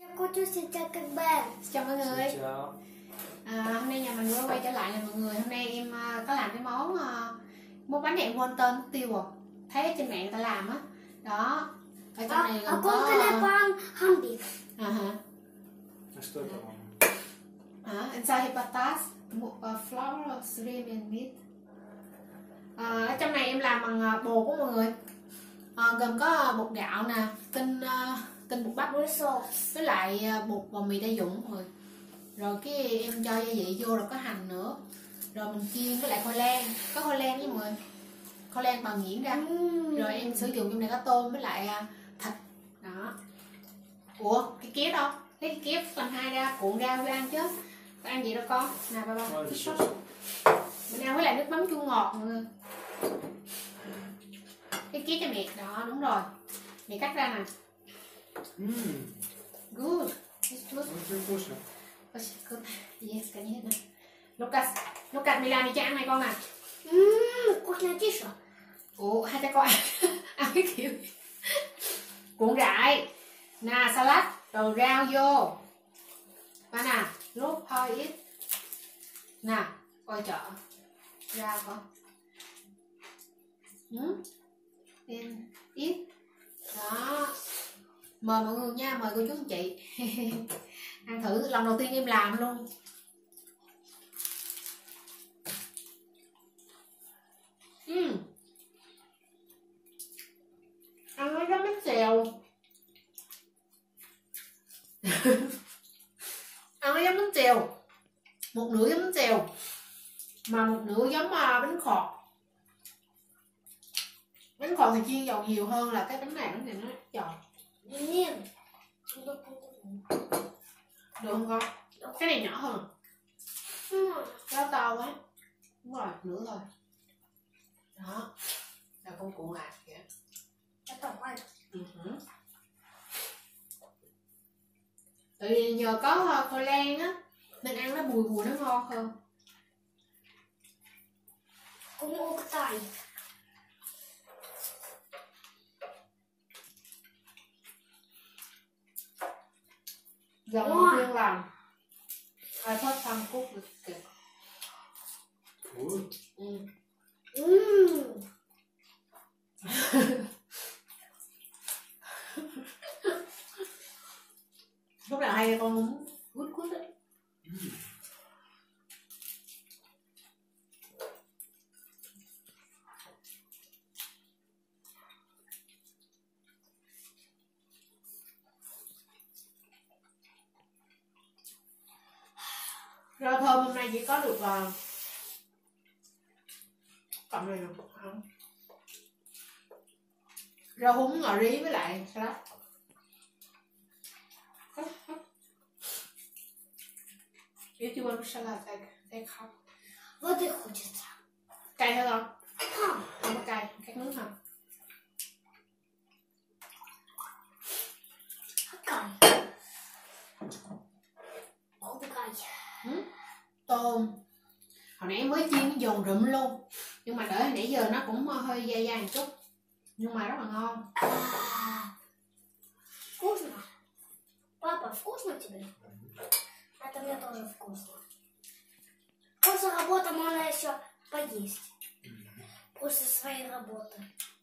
Cô chú xin chào các bạn. Chào mọi người. Xin chào. Hôm nay nhà mình vừa quay trở lại là mọi người. Hôm nay em có làm cái món bánh đèn wonton mất tiêu rồi. Thấy ở trên mạng người ta làm á. Đó. Ở trong này gồm Con có telepon hambi. Что это, мама? inside hepatas, flour, shrimp and meat. Ở trong này em làm bằng bột của mọi người. Gồm có bột gạo nè, tinh bột bắp với lại bột bò mì đa dụng mọi người. Rồi cái em cho gia vị vô, rồi có hành nữa, rồi mình chiên với lại khoai lang, có khoai lang với mọi người, khoai lang bào nhuyễn ra. Rồi em sử dụng trong này có tôm với lại thịt đó. Ủa cái kéo đâu, lấy cái kéo phần hai ra cuộn ra với ăn chứ, có ăn gì đâu con. Nè ba Ой, cái сейчас. sốt mình ăn với lại nước mắm chua ngọt mọi người. Cái kéo cho mẹ đó, đúng rồi, mẹ cắt ra nè. Good, it's good. Очень вкусно. Good. Yes, конечно. Lucas, mày làm gì cho ăn này con nè. Вкуснотища. Ủa, hai cha con ăn cái kiểu cuộn rải. Nè, salad, rồi rau vô. Ba nè, lúc thôi ít. Nè, coi chợ. Rau con. Ít. Đó. Mời mọi người nha, mời cô chú anh chị ăn thử, lần đầu tiên em làm luôn. Ăn nó giống bánh xèo ăn nó giống bánh xèo, một nửa giống bánh xèo mà một nửa giống bánh khọt. Bánh khọt thì chiên dầu nhiều hơn là cái bánh này nó giòn. Нет. Được không con? Cái này nhỏ hơn, cái to quá. Đúng rồi, nửa thôi. Đó, là con cuộn lại kìa. Это мать. Tại vì nhờ có khoai lang á nên ăn nó bùi nó ngon hơn. Como октай. Giờ mình chuyên làm ai thoát thăm cút được kìa. Lúc nào hay con muốn cút đấy. Rau thơm hôm nay chỉ có được cộng này được không? Rau húng, ngò rí với lại salad. If you want salad, take half. Воды хочется. Cay hơn không? Không có cay, cắt nước không? Октай. Октай. Tôm hồi nãy mới chiên nó giòn rụm luôn, nhưng mà đợi nãy giờ nó cũng hơi dai dai một chút, nhưng mà rất là ngon. Вкусно. Папа, вкусно тебе? Это мне тоже вкусно. После работы можно еще поесть. После своей работы.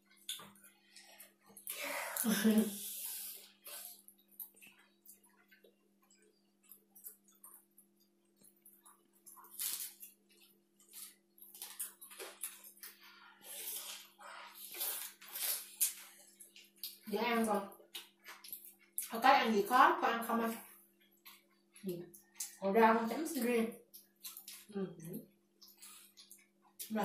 Dễ ăn con. Có cái ăn gì khó, con ăn không ăn. Còn rau con chấm riêng. Rồi.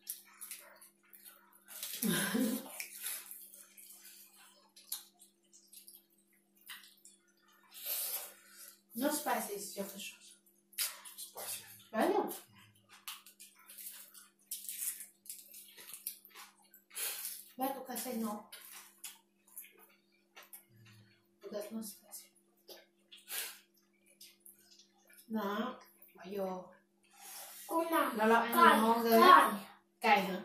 No spicy, it's just a sauce. Спасибо. Правильно? Why do I say no? Because no spicy. Đó, bỏ vô. Cô nào? Lâu lâu ăn nhiều ngon ghê á. Cay hả?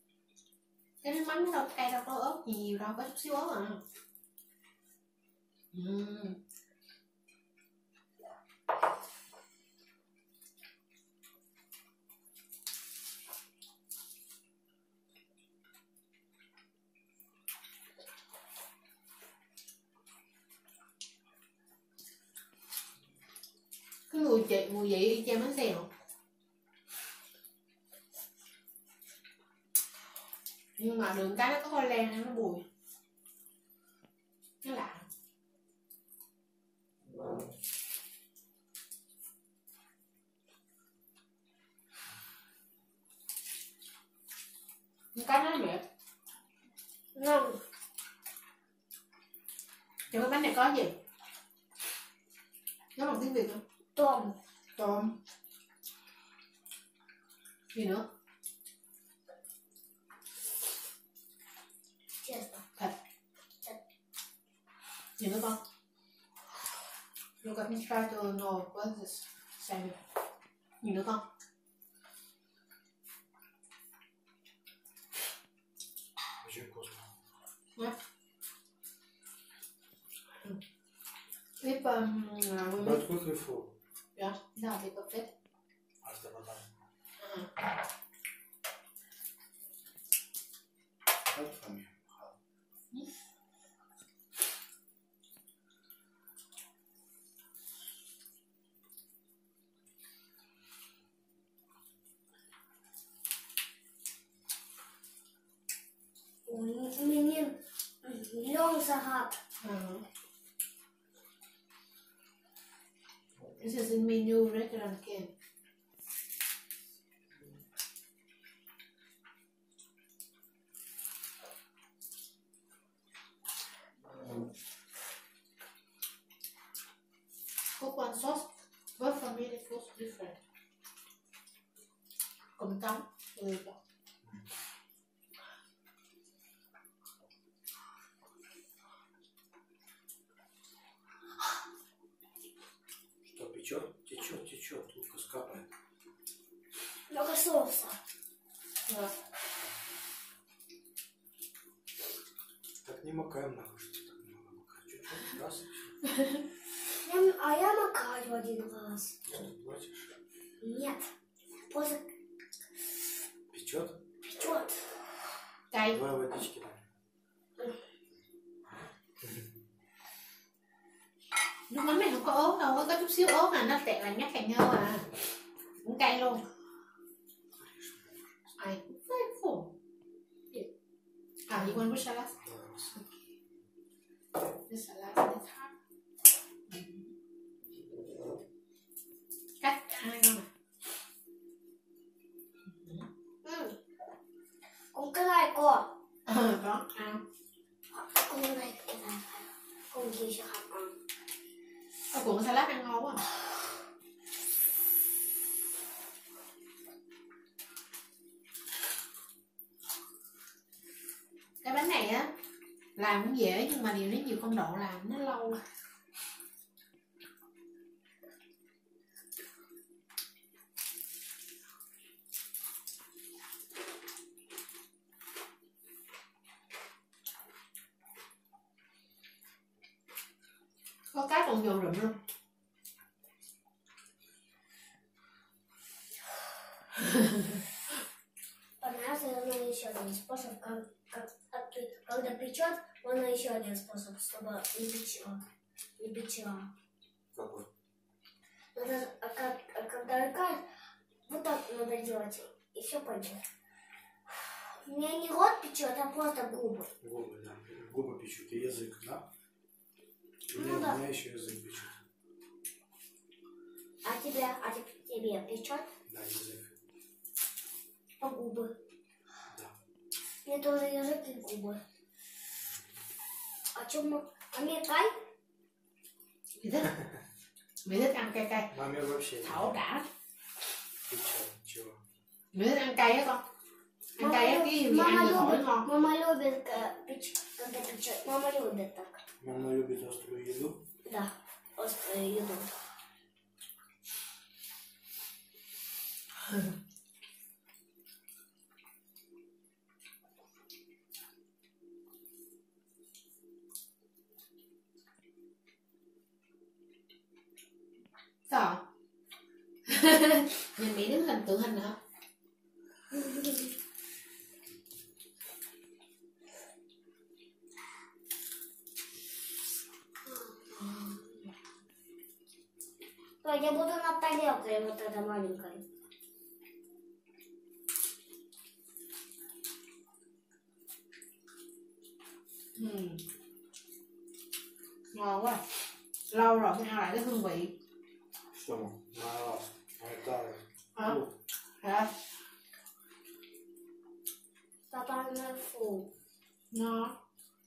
Cái nước mắm đâu cay đâu, có ớt nhiều đâu, có chút xíu ớt à. Cái mùi vị y chang bánh xèo, nhưng mà đường cái nó có khoai lang nó bùi, nó lạ. Cái nó đẹp. Ngon. Trong cái bánh này có gì? Nó bằng tiếng Việt không? Tôm. Tôm. Gì nữa? Честно. Thịt. Gì nữa con? Look at me try to know what this salmon. Gì nữa con? Очень вкусно. Yeah. If we But quickly full. yeah, that'll be perfect. Hasta потом. Help for me. Мне лёг загад. This is in menu restaurant again. Cook one sauce, but for me it feels different. Cơm trắng, Что, печет? Течет, течет. Лука скапает. Много соуса. Так не макаем нахуй, что так много макаем. Чуть-чуть, раз и все. Я макаю один раз. Что ты платишь? Нет. Просто Печет? печет. Cay. Давай водички дай. Nước mắm này không có ớt đâu, có chút xíu ớt là nó tẹt là nhắc cành nhau à. Cũng cay luôn. I very full. You want with salad? The salad is hot. Cắt ai không à? Con cái này cô. Có ăn. Con này cái này. Con kia sẽ không ăn. Cuộn salad ăn ngon quá. Cái bánh này á làm cũng dễ nhưng mà điều nó nhiều công đoạn làm nó lâu. Có cái còn dầu rụm luôn. Понравился нам еще один способ, когда печет, можно еще один способ, чтобы не печет. Какой? Когда икает, вот так надо делать, и все пойдет. У меня не рот печет, а просто губы. Губы, да. Губы печут и язык, да? У Ну меня, да. у меня еще язык печет. А тебе печет Да, язык. по губы. Да. Мне тоже язык и губы. А мне кай? Mày thích ăn cay cay. Маме вообще Thảo đã. печет. Чего? Mày thích ăn cay á con? Ăn cay á, cái gì ăn được khỏi ngon. Мама любит когда печет. Мама любит так. Мама любит острую еду. Да, острую еду. Cỏ. Nhìn Mỹ đứng hình tượng hình nữa. То я буду над тарелкой вот этой маленькой. Ngon quá. Lâu rồi mới ăn lại cái hương vị. Что мы? На это... Hả? Hả? Папа на фу. Ngon.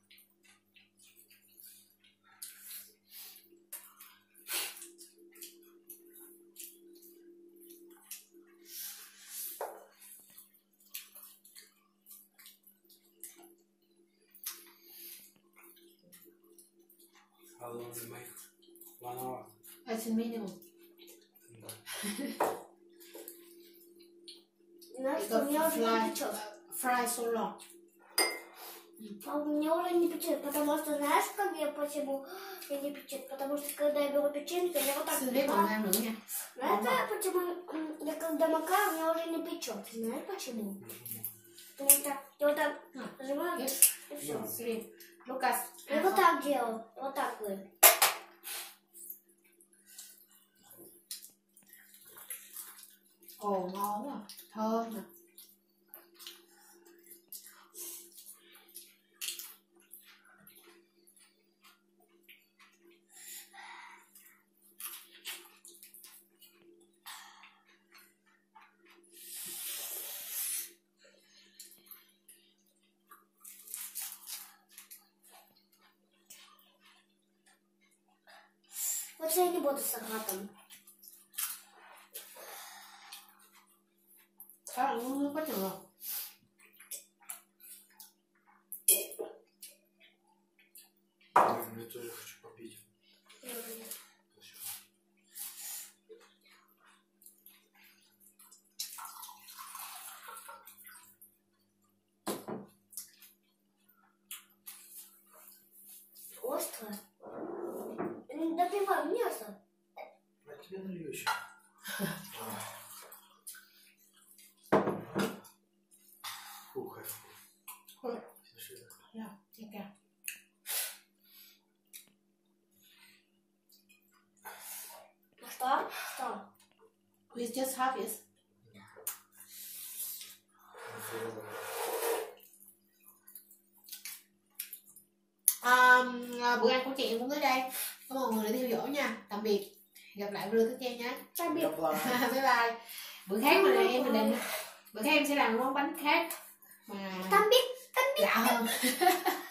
Алло, моих планов. Это минимум. Да. Знаешь, что у меня уже не печет. Fry so long. А у меня уже не печет, потому что знаешь, как я почему я не печет? Потому что когда я беру печеньку, я вот так Xin biết còn макаю. ăn nữa nha. Знаешь, почему я когда макаю, у меня уже не печет? Знаешь почему? Потому что я вот так нажимаю, Yes. и все. Xin. Lucas. Я вот так делал, вот так вы. Ồ, ngon quá. Thơm nè. Вот я не буду с агатом. Ăn có chừng không? Я тоже хочу попить. Остро. Допивай мясо. А тебе налью еще. Фу, кайф. Ой. Слушай, Dạ, chị cả. Что? Что? We just have it. Bữa ăn của chị cũng tới đây. Cảm ơn mọi người đã theo dõi nha. Tạm biệt. Gặp lại video tiếp theo nhé. Tạm biệt. gặp lại. Bye bye. Bữa khác mà em mình định bữa khác em sẽ làm món bánh khác mà Tạm biệt. lạ hơn.